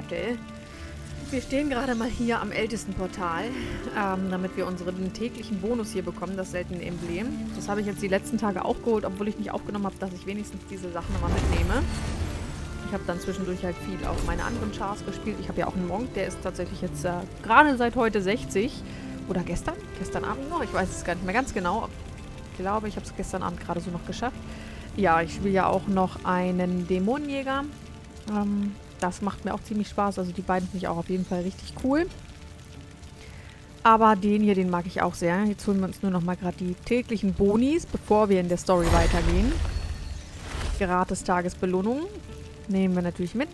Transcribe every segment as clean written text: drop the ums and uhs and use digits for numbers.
vorstelle. Wir stehen gerade mal hier am ältesten Portal, damit wir unseren täglichen Bonus hier bekommen, das seltene Emblem. Das habe ich jetzt die letzten Tage auch geholt, obwohl ich nicht aufgenommen habe, dass ich wenigstens diese Sachen nochmal mitnehme. Ich habe dann zwischendurch halt viel auch meine anderen Chars gespielt. Ich habe ja auch einen Monk, der ist tatsächlich jetzt gerade seit heute 60. Oder gestern? Gestern Abend noch? Ich weiß es gar nicht mehr ganz genau. Ich glaube, ich habe es gestern Abend gerade so noch geschafft. Ja, ich spiele ja auch noch einen Dämonenjäger. Das macht mir auch ziemlich Spaß. Also die beiden finde ich auch auf jeden Fall richtig cool. Aber den hier, den mag ich auch sehr. Jetzt holen wir uns nur noch mal gerade die täglichen Bonis, bevor wir in der Story weitergehen. Gratis Tagesbelohnung. Nehmen wir natürlich mit.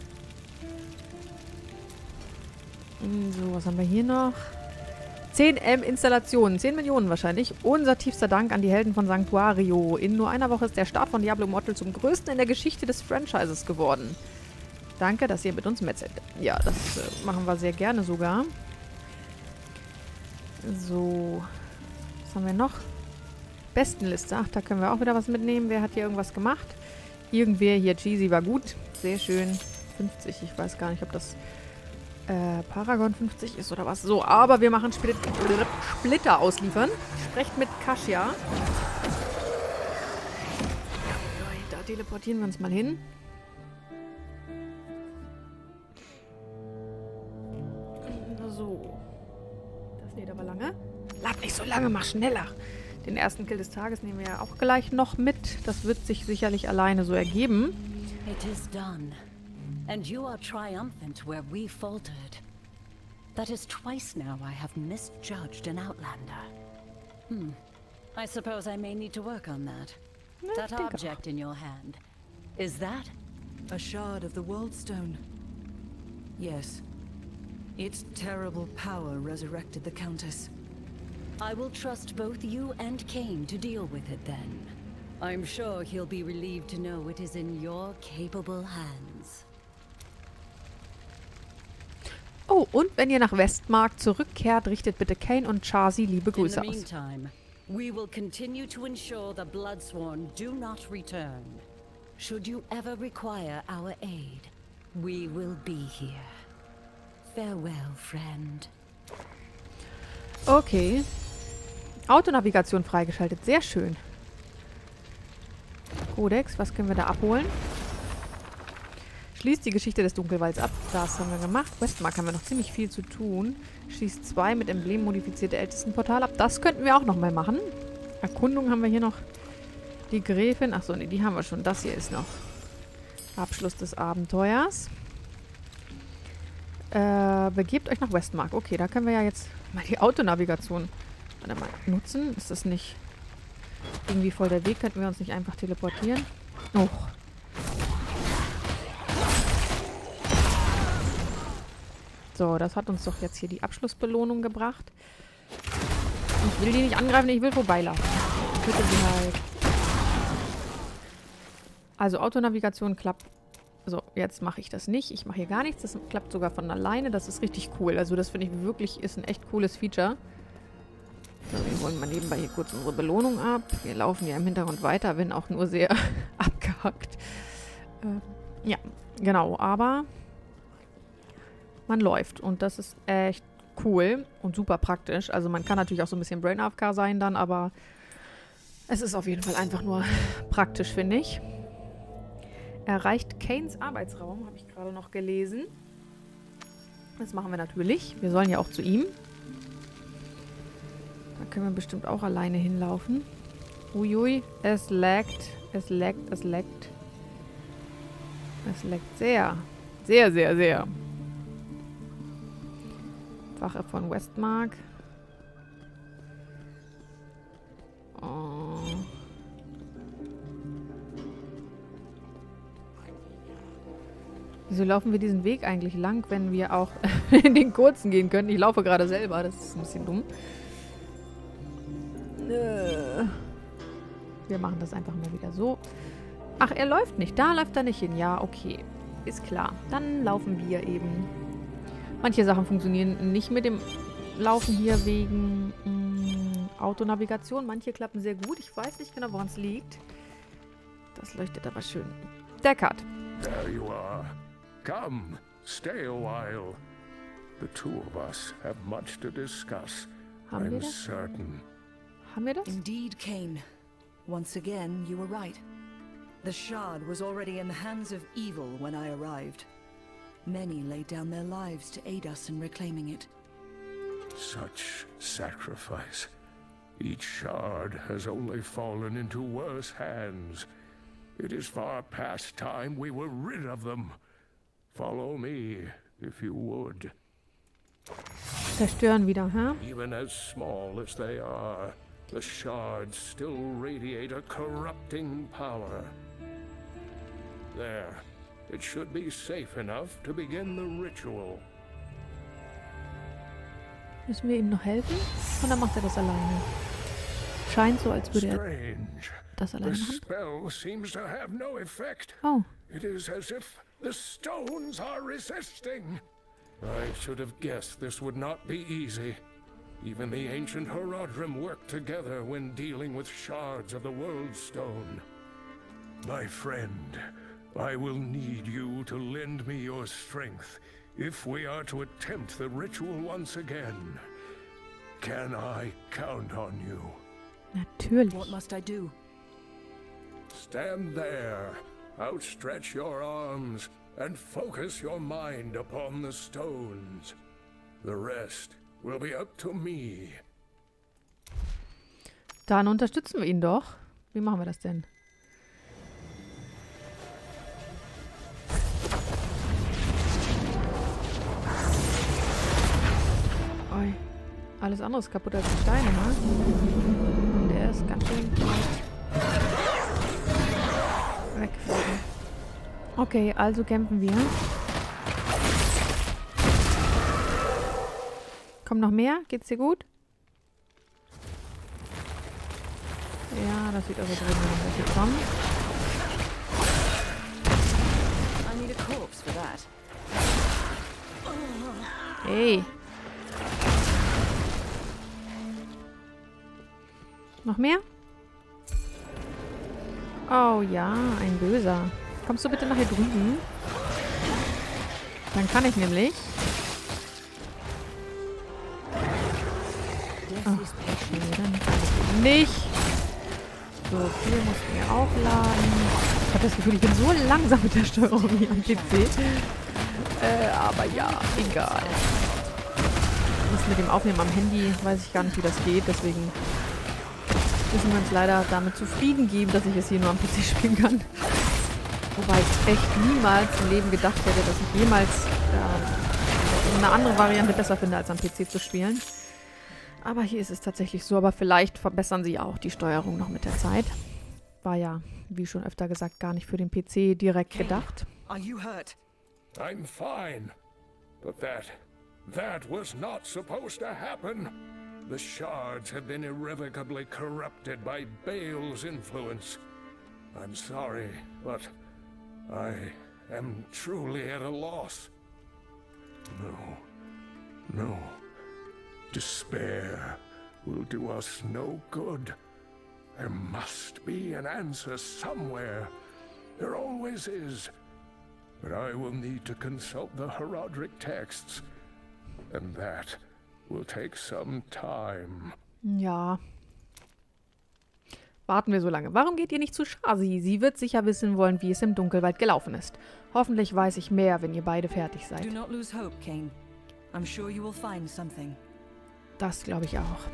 So, was haben wir hier noch? 10M Installationen, 10 Millionen wahrscheinlich. Unser tiefster Dank an die Helden von Sanctuario. In nur einer Woche ist der Start von Diablo Immortal zum größten in der Geschichte des Franchises geworden. Danke, dass ihr mit uns metzelt. Ja, das machen wir sehr gerne sogar. So, was haben wir noch? Bestenliste. Ach, da können wir auch wieder was mitnehmen. Wer hat hier irgendwas gemacht? Irgendwer hier. Cheesy war gut. Sehr schön. 50. Ich weiß gar nicht, ob das Paragon 50 ist oder was. So, aber wir machen Splitter ausliefern. Sprecht mit Kasia. Da teleportieren wir uns mal hin. So. Das lädt aber lange. Lad nicht so lange, mach schneller. Den ersten Kill des Tages nehmen wir ja auch gleich noch mit. Das wird sich sicherlich alleine so ergeben. It is done. And you are triumphant where we faltered. That is twice now I have misjudged an Outlander. I suppose I may need to work on that. That object in your hand. Is that? A shard of the World Stone. Yes. Its terrible power resurrected the Countess. I will trust both you and Cain to deal with it then. I'm sure he'll be relieved to know it is in your capable hands. Oh, und wenn ihr nach Westmark zurückkehrt, richtet bitte Cain und Chasi liebe Grüße aus. In the meantime, we will continue to ensure the Bloodsworn do not return. Should you ever require our aid, we will be here. Farewell, friend. Okay. Autonavigation freigeschaltet. Sehr schön. Codex, was können wir da abholen? Schließt die Geschichte des Dunkelwalds ab. Das haben wir gemacht. Westmark haben wir noch ziemlich viel zu tun. Schließt 2 mit Emblem modifizierte Ältestenportal ab. Das könnten wir auch nochmal machen. Erkundung haben wir hier noch. Die Gräfin. Achso, nee, die haben wir schon. Das hier ist noch Abschluss des Abenteuers. Begebt euch nach Westmark. Okay, da können wir ja jetzt mal die Autonavigation mal nutzen. Ist das nicht irgendwie voll der Weg? Könnten wir uns nicht einfach teleportieren? Oh. So, das hat uns doch jetzt hier die Abschlussbelohnung gebracht. Ich will die nicht angreifen, ich will vorbeilaufen. Bitte sie halt. Also Autonavigation klappt. So, jetzt mache ich das nicht. Ich mache hier gar nichts. Das klappt sogar von alleine. Das ist richtig cool. Also das finde ich wirklich, ist ein echt cooles Feature. So, wir holen mal nebenbei hier kurz unsere Belohnung ab. Wir laufen ja im Hintergrund weiter, wenn auch nur sehr abgehackt. Ja, genau. Aber man läuft. Und das ist echt cool und super praktisch. Also man kann natürlich auch so ein bisschen Brain AFK sein dann, aber es ist auf jeden Fall einfach nur praktisch, finde ich. Erreicht Cains Arbeitsraum, habe ich gerade noch gelesen. Das machen wir natürlich. Wir sollen ja auch zu ihm. Da können wir bestimmt auch alleine hinlaufen. Uiui, es laggt. Es laggt, es laggt. Es laggt sehr. Sehr, sehr, sehr. Wache von Westmark. Oh. Wieso laufen wir diesen Weg eigentlich lang, wenn wir auch in den kurzen gehen können? Ich laufe gerade selber, das ist ein bisschen dumm. Wir machen das einfach mal wieder so. Ach, er läuft nicht. Da läuft er nicht hin. Ja, okay. Ist klar. Dann laufen wir eben. Manche Sachen funktionieren nicht mit dem Laufen hier wegen Autonavigation. Manche klappen sehr gut. Ich weiß nicht genau, woran es liegt. Das leuchtet aber schön. Deckard. There you are. Come, stay a while. The two of us have much to discuss. Haben wir I'm das? certain. Haben wir das? Indeed, Cain. Once again, you were right. The shard was already in the hands of evil when I arrived. Many laid down their lives to aid us in reclaiming it. Such sacrifice. Each shard has only fallen into worse hands. It is far past time we were rid of them. Follow me, if you would. Zerstören wieder, hä? Even as small as they are, the shards still radiate a corrupting power. There. It should be safe enough to begin the ritual. Müssen wir ihm noch helfen? Oder macht er das alleine? Scheint so, als würde er Strange. das alleine The machen. spell seems to have no effect. Oh, It is as if the stones are resisting. I should have guessed this would not be easy. Even the ancient Horadrim worked together when dealing with shards of the World Stone. My friend, I will need you to lend me your strength if we are to attempt the ritual once again. Can I count on you? natürlich. What must I do? Stand there, outstretch your arms, and focus your mind upon the stones. The rest will be up to me. Dann unterstützen wir ihn doch. Wie machen wir das denn? Oi. Alles andere ist kaputt als die Steine, ne? Und der ist ganz schön wegfliegen. Okay, also kämpfen wir. Kommt noch mehr? Geht's dir gut? Ja, das sieht also drin aus, welche kommen. I need a corpse for that. Hey. Noch mehr? Oh ja, ein Böser. Kommst du bitte nach hier drüben? Dann kann ich nämlich... Oh, nee, dann kann ich nicht. So, viel mussten wir auch laden. Ich habe das Gefühl, ich bin so langsam mit der Steuerung hier am PC. Aber ja, egal. Das mit dem Aufnehmen am Handy weiß ich gar nicht, wie das geht. Deswegen müssen wir uns leider damit zufrieden geben, dass ich es hier nur am PC spielen kann. Wobei ich echt niemals im Leben gedacht hätte, dass ich jemals eine andere Variante besser finde, als am PC zu spielen. Aber hier ist es tatsächlich so. Aber vielleicht verbessern sie auch die Steuerung noch mit der Zeit. War ja, wie schon öfter gesagt, gar nicht für den PC direkt gedacht. Are you hurt? I'm fine. But that was not supposed to happen. The shards have been irrevocably corrupted by Baal's influence. I'm sorry, but I am truly at a loss. No. Despair will do us no good. There must be an answer somewhere. There always is. But I will need to consult the Horadric texts. And that will take some time. Ja. Warten wir so lange. Warum geht ihr nicht zu Shazi? Sie wird sicher wissen wollen, wie es im Dunkelwald gelaufen ist. Hoffentlich weiß ich mehr, wenn ihr beide fertig seid. Do not lose hope, Cain. I'm sure you will find something. Das glaube ich auch.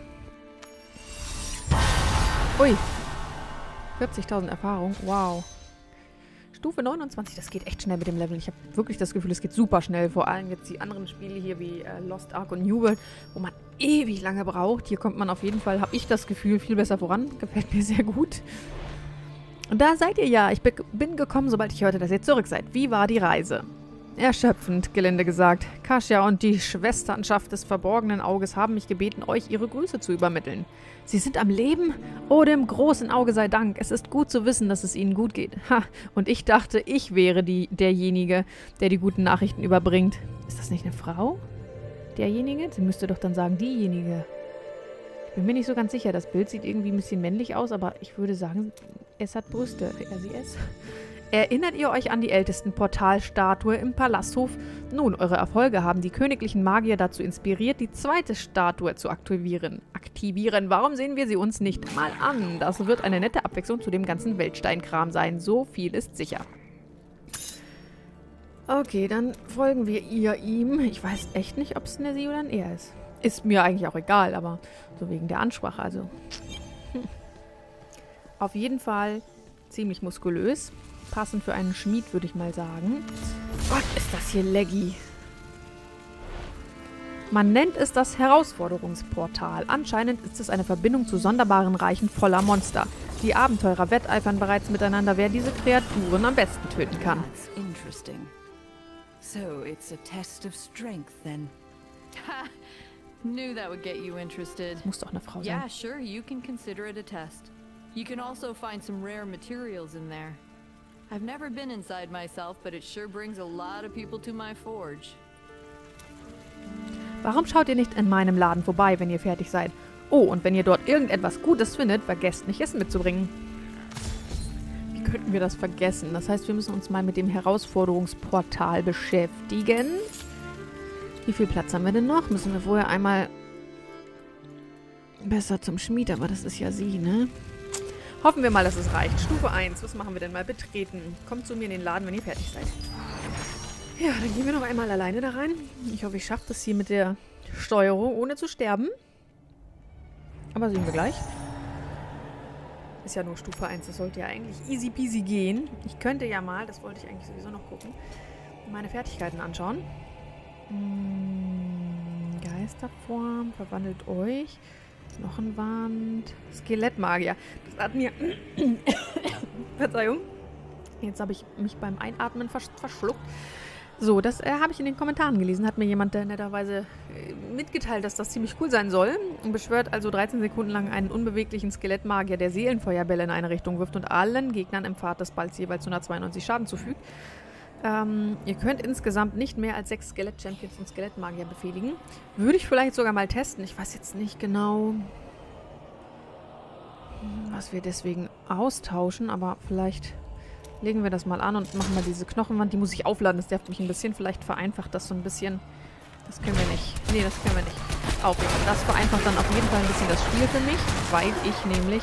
Ui. 40.000 Erfahrung. Wow. Stufe 29. Das geht echt schnell mit dem Level. Ich habe wirklich das Gefühl, es geht super schnell. Vor allem jetzt die anderen Spiele hier wie Lost Ark und New World, wo man ewig lange braucht. Hier kommt man auf jeden Fall, habe ich das Gefühl, viel besser voran. Gefällt mir sehr gut. Und da seid ihr ja. Ich bin gekommen, sobald ich hörte, dass ihr zurück seid. Wie war die Reise? Erschöpfend, gelinde gesagt. Kasia und die Schwesternschaft des verborgenen Auges haben mich gebeten, euch ihre Grüße zu übermitteln. Sie sind am Leben? Oh, dem großen Auge sei Dank. Es ist gut zu wissen, dass es ihnen gut geht. Ha, und ich dachte, ich wäre derjenige, der die guten Nachrichten überbringt. Ist das nicht eine Frau? Derjenige? Sie müsste doch dann sagen, diejenige. Ich bin mir nicht so ganz sicher. Das Bild sieht irgendwie ein bisschen männlich aus, aber ich würde sagen, es hat Brüste. Sie es? Erinnert ihr euch an die ältesten Portalstatue im Palasthof? Nun, eure Erfolge haben die königlichen Magier dazu inspiriert, die zweite Statue zu aktivieren. Warum sehen wir sie uns nicht mal an? Das wird eine nette Abwechslung zu dem ganzen Weltsteinkram sein. So viel ist sicher. Okay, dann folgen wir ihm. Ich weiß echt nicht, ob es eine sie oder ein er ist. Ist mir eigentlich auch egal, aber so wegen der Ansprache, also. Auf jeden Fall ziemlich muskulös. Passend für einen Schmied, würde ich mal sagen. Gott, ist das hier laggy. Man nennt es das Herausforderungsportal. Anscheinend ist es eine Verbindung zu sonderbaren Reichen voller Monster. Die Abenteurer wetteifern bereits miteinander, wer diese Kreaturen am besten töten kann. That's interesting. So it's a test of strength then. Knew that would get you interested. Das muss doch eine Frau sein. Yeah, sure, you can consider it a test. You can also find some rare materials in there. I've never been inside myself, but it sure brings a lot of people to my forge. Warum schaut ihr nicht in meinem Laden vorbei, wenn ihr fertig seid? Oh, und wenn ihr dort irgendetwas Gutes findet, vergesst nicht, Essen mitzubringen. Wie könnten wir das vergessen? Das heißt, wir müssen uns mal mit dem Herausforderungsportal beschäftigen. Wie viel Platz haben wir denn noch? Müssen wir vorher einmal besser zum Schmied, aber das ist ja sie, ne? Hoffen wir mal, dass es reicht. Stufe 1. Was machen wir denn mal? Betreten. Kommt zu mir in den Laden, wenn ihr fertig seid. Ja, dann gehen wir noch einmal alleine da rein. Ich hoffe, ich schaffe das hier mit der Steuerung, ohne zu sterben. Aber sehen wir gleich. Ist ja nur Stufe 1. Das sollte ja eigentlich easy peasy gehen. Ich könnte ja mal, das wollte ich eigentlich sowieso noch gucken, meine Fertigkeiten anschauen. Geisterform, verwandelt euch. Knochenwand, Skelettmagier. Das hat mir... Verzeihung. Jetzt habe ich mich beim Einatmen verschluckt. So, das habe ich in den Kommentaren gelesen. Hat mir jemand netterweise mitgeteilt, dass das ziemlich cool sein soll. Und beschwört also 13 Sekunden lang einen unbeweglichen Skelettmagier, der Seelenfeuerbälle in eine Richtung wirft und allen Gegnern im Pfad des Balls jeweils 192 Schaden zufügt. Ihr könnt insgesamt nicht mehr als 6 Skelett-Champions und Skelettmagier befehligen. Würde ich vielleicht sogar mal testen. Ich weiß jetzt nicht genau, was wir deswegen austauschen, aber vielleicht legen wir das mal an und machen mal diese Knochenwand. Die muss ich aufladen, das nervt mich ein bisschen. Vielleicht vereinfacht das so ein bisschen. Das können wir nicht. Nee, das können wir nicht aufladen. Das vereinfacht dann auf jeden Fall ein bisschen das Spiel für mich, weil ich nämlich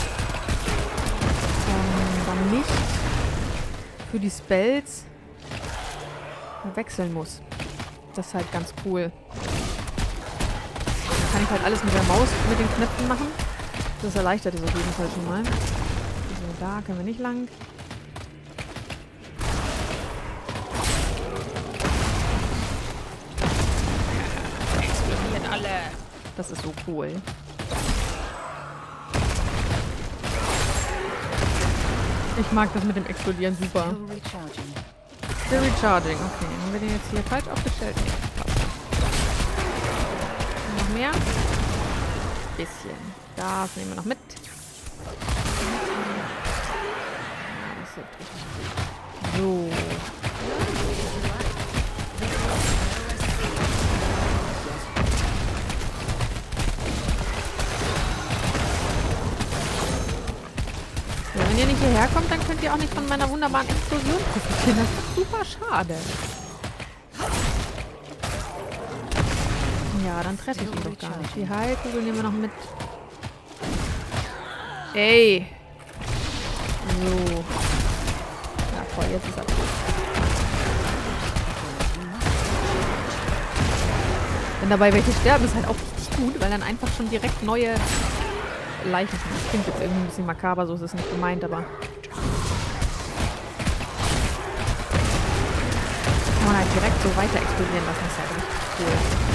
dann nicht für die Spells wechseln muss. Das ist halt ganz cool. Dann kann ich halt alles mit der Maus, mit den Knöpfen machen. Das erleichtert es auf jeden Fall schon mal. So, da können wir nicht lang. Explodieren alle. Das ist so cool. Ich mag das mit dem Explodieren super. Still recharging. Okay, haben wir den jetzt hier falsch aufgestellt? Nee, passt. Noch mehr? Bisschen. Das nehmen wir noch mit. Ja, das hilft richtig gut. So. Wenn ihr nicht hierher kommt, dann könnt ihr auch nicht von meiner wunderbaren Explosion profitieren. Das ist super schade. Ja, dann treffe ich ihn doch gar nicht. Die Heilkugel nehmen wir noch mit. Ey. So. Ja, voll, jetzt ist er tot. Wenn dabei welche sterben, ist halt auch richtig gut, weil dann einfach schon direkt neue Leichen sind. Das klingt jetzt irgendwie ein bisschen makaber, so ist es nicht gemeint, aber... Kann man halt direkt so weiter explodieren lassen, das ist halt richtig cool.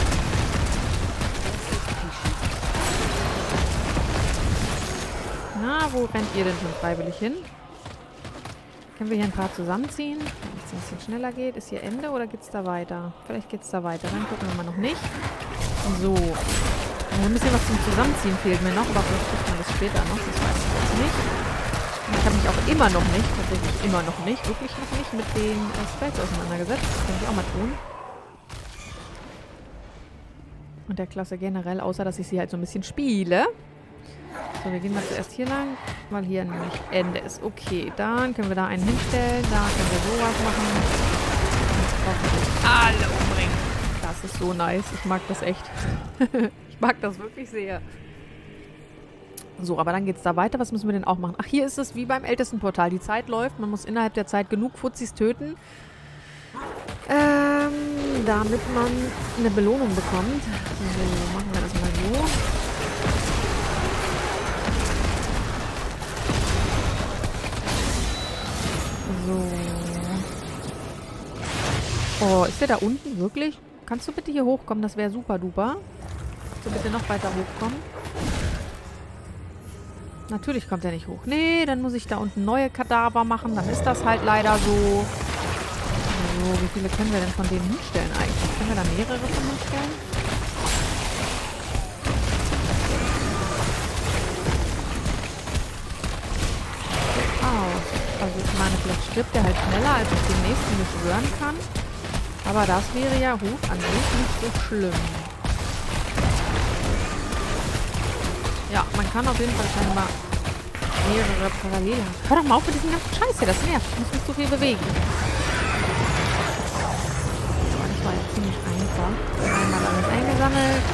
Na, wo rennt ihr denn schon freiwillig hin? Können wir hier ein paar zusammenziehen, damit es ein bisschen schneller geht? Ist hier Ende oder geht's da weiter? Vielleicht geht's da weiter, dann gucken wir mal noch nicht. So. Ein bisschen was zum Zusammenziehen fehlt mir noch, aber vielleicht kriegt man das später noch, das weiß ich jetzt nicht. Und ich habe mich auch immer noch nicht, tatsächlich immer noch nicht, wirklich noch nicht mit den Spells auseinandergesetzt. Das kann ich auch mal tun. Und der Klasse generell, außer dass ich sie halt so ein bisschen spiele. So, wir gehen mal zuerst hier lang, weil hier nämlich Ende ist. Okay, dann können wir da einen hinstellen. Da können wir sowas machen. Jetzt brauchen wir alle umbringen. Das ist so nice. Ich mag das echt. Ich mag das wirklich sehr. So, aber dann geht es da weiter. Was müssen wir denn auch machen? Ach, hier ist es wie beim Ältestenportal. Die Zeit läuft. Man muss innerhalb der Zeit genug Fuzis töten, damit man eine Belohnung bekommt. So, machen wir das mal so. So. Oh, ist der da unten? Wirklich? Kannst du bitte hier hochkommen? Das wäre super duper. Kannst du bitte noch weiter hochkommen? Natürlich kommt er nicht hoch. Nee, dann muss ich da unten neue Kadaver machen. Dann ist das halt leider so. So, wie viele können wir denn von denen hinstellen eigentlich? Können wir da mehrere von hinstellen? Also ich meine, vielleicht stirbt der halt schneller, als ich den nächsten beschwören kann. Aber das wäre ja gut an sich nicht so schlimm. Ja, man kann auf jeden Fall scheinbar mehrere parallel haben. Hör doch mal auf mit diesem ganzen Scheiß hier, das nervt. Ich muss mich so viel bewegen. Das war jetzt ziemlich einfach. Einmal alles eingesammelt.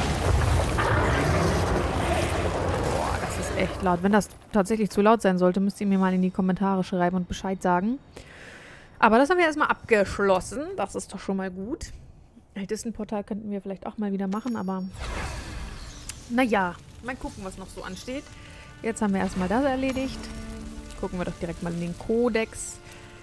Boah, das ist echt laut. Wenn das tatsächlich zu laut sein sollte, müsst ihr mir mal in die Kommentare schreiben und Bescheid sagen. Aber das haben wir erstmal abgeschlossen. Das ist doch schon mal gut. Ältestenportal könnten wir vielleicht auch mal wieder machen, aber naja, mal gucken, was noch so ansteht. Jetzt haben wir erstmal das erledigt. Gucken wir doch direkt mal in den Kodex.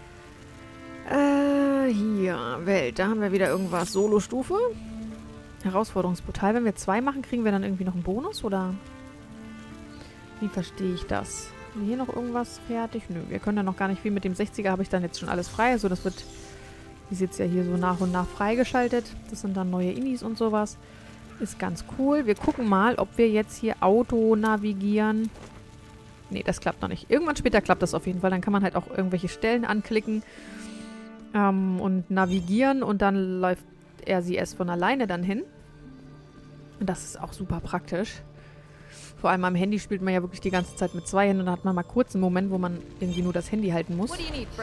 Hier, Welt. Da haben wir wieder irgendwas. Solo-Stufe. Herausforderungsportal. Wenn wir 2 machen, kriegen wir dann irgendwie noch einen Bonus, oder? Wie verstehe ich das? Haben wir hier noch irgendwas fertig? Nö, wir können da noch gar nicht viel. Mit dem 60er habe ich dann jetzt schon alles frei. Also das wird, wie sieht es ja hier so nach und nach freigeschaltet. Das sind dann neue Inis und sowas. Ist ganz cool. Wir gucken mal, ob wir jetzt hier Auto navigieren. Nee, das klappt noch nicht. Irgendwann später klappt das auf jeden Fall. Dann kann man halt auch irgendwelche Stellen anklicken und navigieren und dann läuft RCS von alleine dann hin. Und das ist auch super praktisch. Vor allem am Handy spielt man ja wirklich die ganze Zeit mit 2 Händen und dann hat man mal kurz einen Moment, wo man irgendwie nur das Handy halten muss.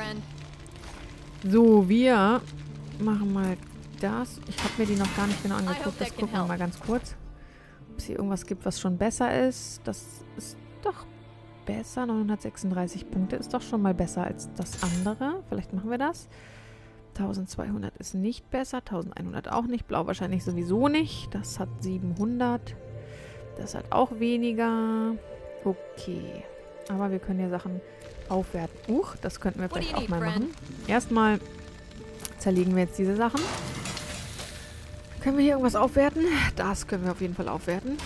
So, wir machen mal das. Ich habe mir die noch gar nicht genau angeguckt. Das gucken wir mal ganz kurz. Ob es hier irgendwas gibt, was schon besser ist. Das ist doch besser. 936 Punkte ist doch schon mal besser als das andere. Vielleicht machen wir das. 1200 ist nicht besser. 1100 auch nicht. Blau wahrscheinlich sowieso nicht. Das hat 700. Das hat auch weniger. Okay. Aber wir können ja Sachen aufwerten. Das könnten wir vielleicht auch mal machen. Erstmal zerlegen wir jetzt diese Sachen. Können wir hier irgendwas aufwerten? Das können wir auf jeden Fall aufwerten.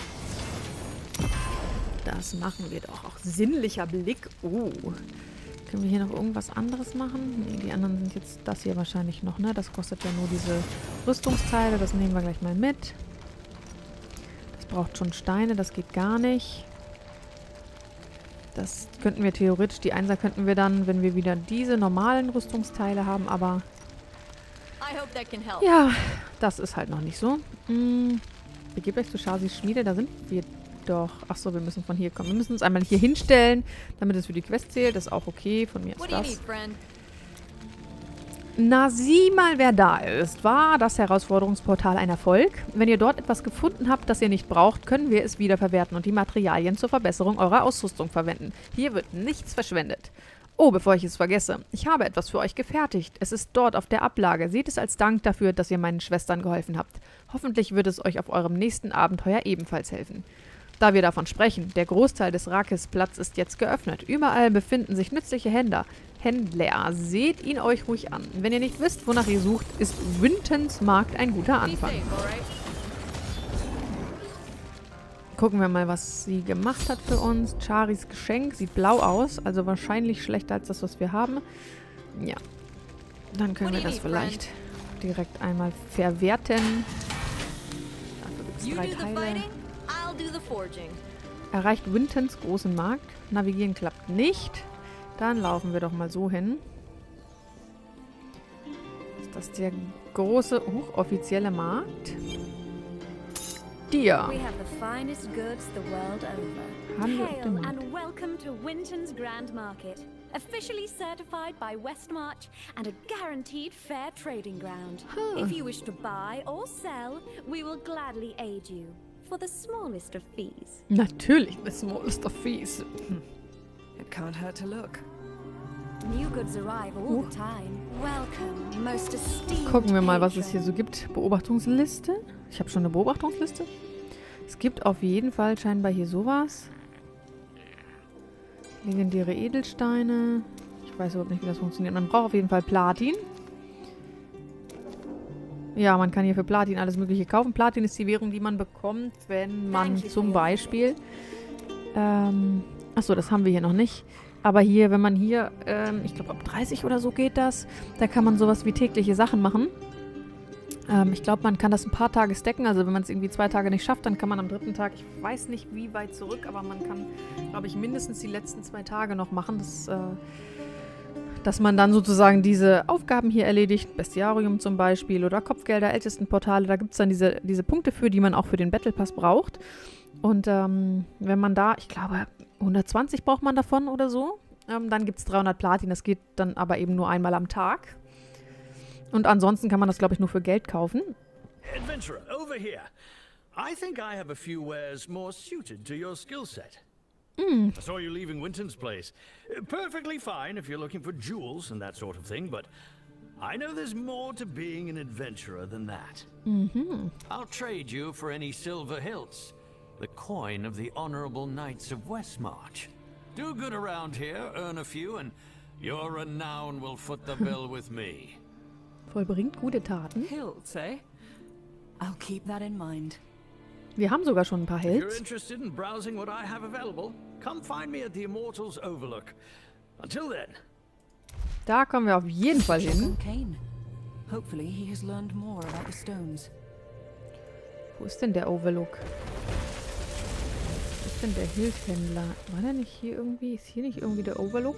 Das machen wir doch. Auch sinnlicher Blick. Können wir hier noch irgendwas anderes machen? Nee, die anderen sind jetzt das hier wahrscheinlich noch, ne? Das kostet ja nur diese Rüstungsteile. Das nehmen wir gleich mal mit. Das braucht schon Steine. Das geht gar nicht. Das könnten wir theoretisch, die Einser könnten wir dann, wenn wir wieder diese normalen Rüstungsteile haben, aber ja, das ist halt noch nicht so. Begebt euch zu Sharzis Schmiede, da sind wir doch. Achso, wir müssen von hier kommen. Wir müssen uns einmal hier hinstellen, damit es für die Quest zählt. Das ist auch okay, von mir ist das. Na, sieh mal, wer da ist. War das Herausforderungsportal ein Erfolg? Wenn ihr dort etwas gefunden habt, das ihr nicht braucht, können wir es wiederverwerten und die Materialien zur Verbesserung eurer Ausrüstung verwenden. Hier wird nichts verschwendet. Oh, bevor ich es vergesse, ich habe etwas für euch gefertigt. Es ist dort auf der Ablage. Seht es als Dank dafür, dass ihr meinen Schwestern geholfen habt. Hoffentlich wird es euch auf eurem nächsten Abenteuer ebenfalls helfen. Da wir davon sprechen, der Großteil des Rakis-Platz ist jetzt geöffnet. Überall befinden sich nützliche Händler. Seht ihn euch ruhig an. Wenn ihr nicht wisst, wonach ihr sucht, ist Wintons Markt ein guter Anfang. Gucken wir mal, was sie gemacht hat für uns. Charis Geschenk sieht blau aus, also wahrscheinlich schlechter als das, was wir haben. Ja, dann können wir das vielleicht direkt einmal verwerten. Dafür gibt es 3 Teile. Erreicht Wintons großen Markt. Navigieren klappt nicht. Dann laufen wir doch mal so hin. Ist das der große, offizielle Markt? dir. We have the finest goods the world over. Handel auf dem Hail Markt. and welcome to Winton's Grand Market. Officially certified by Westmarch and a guaranteed fair trading ground. If you wish to buy or sell, we will gladly aid you for the smallest of fees. Natürlich, the smallest of fees. It can't hurt to look. New goods arrive all the time. Welcome, most esteemed. Gucken wir mal, was es hier patron. so gibt. Beobachtungsliste. Ich habe schon eine Beobachtungsliste. Es gibt auf jeden Fall scheinbar hier sowas. Legendäre Edelsteine. Ich weiß überhaupt nicht, wie das funktioniert. Man braucht auf jeden Fall Platin. Ja, man kann hier für Platin alles Mögliche kaufen. Platin ist die Währung, die man bekommt, wenn man zum Beispiel... achso, das haben wir hier noch nicht. Aber hier, wenn man hier, ich glaube ab 30 oder so geht das, da kann man sowas wie tägliche Sachen machen. Ich glaube, man kann das ein paar Tage stacken. Also wenn man es irgendwie 2 Tage nicht schafft, dann kann man am 3. Tag, ich weiß nicht wie weit zurück, aber man kann, glaube ich, mindestens die letzten 2 Tage noch machen. Dass man dann sozusagen diese Aufgaben hier erledigt. Bestiarium zum Beispiel oder Kopfgelder, Ältestenportale. Da gibt es dann diese Punkte für, die man auch für den Battle Pass braucht. Und wenn man da, ich glaube, 120 braucht man davon oder so. Dann gibt es 300 Platin. Das geht dann aber eben nur einmal am Tag. Und ansonsten kann man das, glaube ich, nur für Geld kaufen. Adventurer, over here. I think I have a few wares more suited to your skill set. I saw you leaving Winton's place. Perfectly fine if you're looking for jewels and that sort of thing, but I know there's more to being an adventurer than that. I'll trade you for any silver hilts, the coin of the honorable knights of Westmarch. Do good around here, earn a few, and your renown will foot the bill with me. Vollbringt gute Taten. Hilts, eh? I'll keep that in mind. Wir haben sogar schon ein paar If you're Helds. interested in browsing what I have available, come find me at the Immortals Overlook. Until then. Da kommen wir auf jeden Fall hin. And Kane. Hopefully he has learned more about the stones. Wo ist denn der Overlook? Wo ist denn der Hilfshändler? War der nicht hier irgendwie? Ist hier nicht irgendwie der Overlook?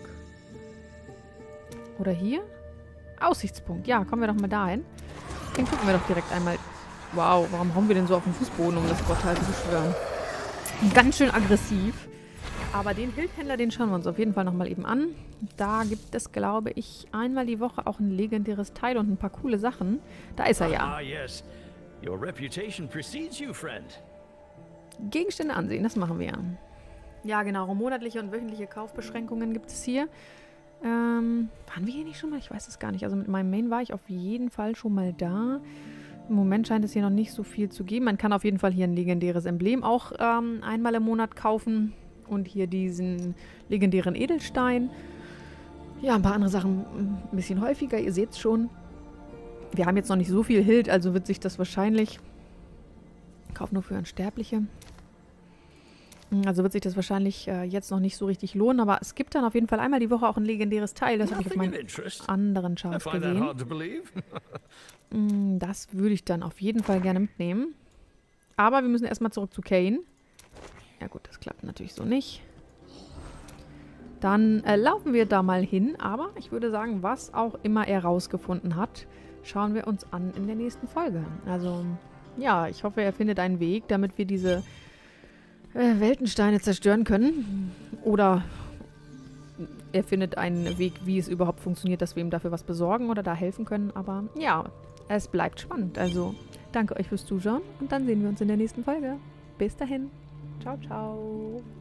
Oder hier? Aussichtspunkt. Ja, kommen wir doch mal dahin. Den gucken wir doch direkt einmal. Wow, warum hauen wir denn so auf den Fußboden, um das Portal zu beschwören? Ganz schön aggressiv. Aber den Hilfshändler, den schauen wir uns auf jeden Fall nochmal eben an. Da gibt es, glaube ich, einmal die Woche auch ein legendäres Teil und ein paar coole Sachen. Da ist er ja. Ah, yes. Your reputation precedes you, friend. Gegenstände ansehen, das machen wir. Ja, genau. Monatliche und wöchentliche Kaufbeschränkungen gibt es hier. Waren wir hier nicht schon mal? Ich weiß es gar nicht. Also mit meinem Main war ich auf jeden Fall schon mal da. Im Moment scheint es hier noch nicht so viel zu geben. Man kann auf jeden Fall hier ein legendäres Emblem auch einmal im Monat kaufen. Und hier diesen legendären Edelstein. Ja, ein paar andere Sachen ein bisschen häufiger. Ihr seht es schon. Wir haben jetzt noch nicht so viel Hild, also wird sich das wahrscheinlich... Kauf nur für Unsterbliche. Also wird sich das wahrscheinlich jetzt noch nicht so richtig lohnen, aber es gibt dann auf jeden Fall einmal die Woche auch ein legendäres Teil. Das habe ich auf Nothing of meinen interest. anderen I Charts find that gesehen. hard to believe. Das würde ich dann auf jeden Fall gerne mitnehmen. Aber wir müssen erstmal zurück zu Kane. Ja gut, das klappt natürlich so nicht. Dann laufen wir da mal hin, aber ich würde sagen, was auch immer er rausgefunden hat, schauen wir uns an in der nächsten Folge. Also, ja, ich hoffe, er findet einen Weg, damit wir diese Weltensteine zerstören können. Oder er findet einen Weg, wie es überhaupt funktioniert, dass wir ihm dafür was besorgen oder da helfen können. Aber ja, es bleibt spannend. Also, danke euch fürs Zuschauen und dann sehen wir uns in der nächsten Folge. Bis dahin. Ciao, ciao.